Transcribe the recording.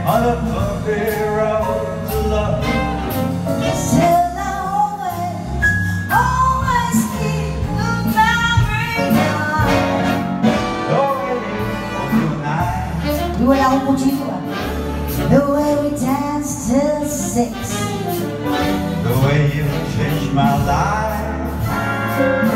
on a bumpy road to love. Still I always keep the memory alive. The way you hold you night, Duela un cuchillo. The way we danced till 6. the way you changed my life.